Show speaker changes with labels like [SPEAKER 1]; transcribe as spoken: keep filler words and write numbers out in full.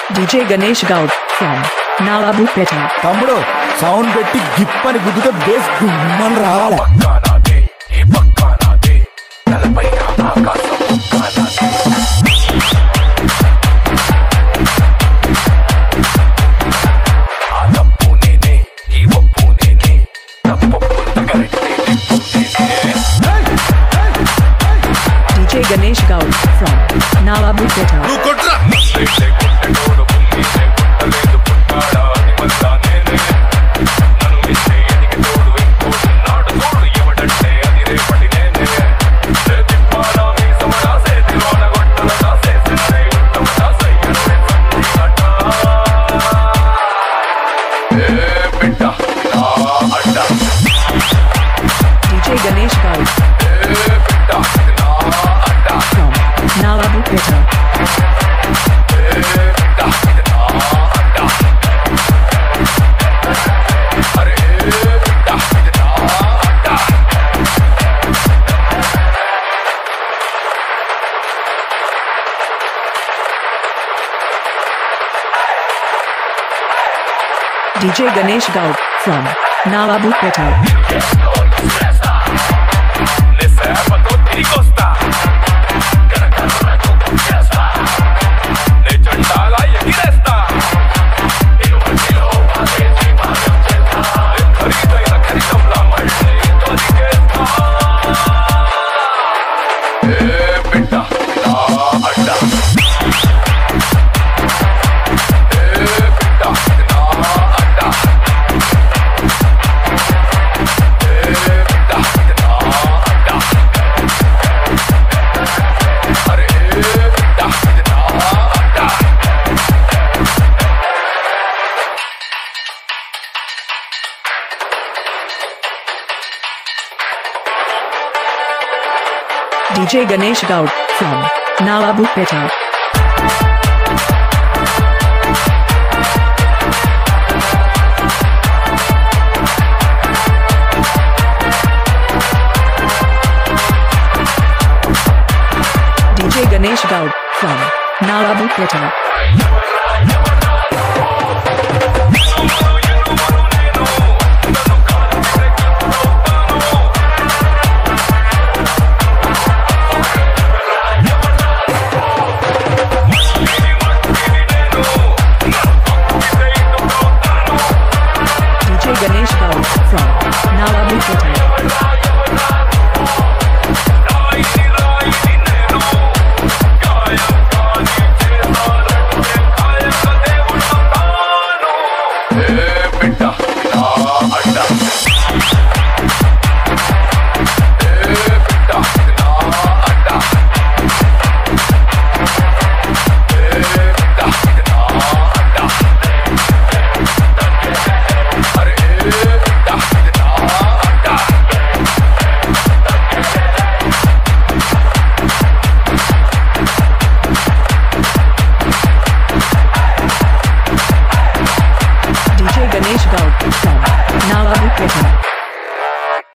[SPEAKER 1] D J Ganesh Goud from Naatu Peta.
[SPEAKER 2] తమ్ముడు sound పెట్టి గిప్పని గుద్దుతో బేస్ గుమ్మని రావాలి.
[SPEAKER 1] D J Ganesh Goud from Naatu Peta. D J Ganesh Goud from Naatu Peta. D J Ganesh Goud from Naatu Peta. D J Ganesh Goud from Naatu Peta. D J Ganesh Goud from Naatu Peta.